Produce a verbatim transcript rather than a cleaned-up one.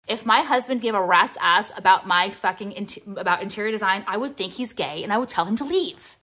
If my husband gave a rat's ass about my fucking, about interior design, I would think he's gay and I would tell him to leave.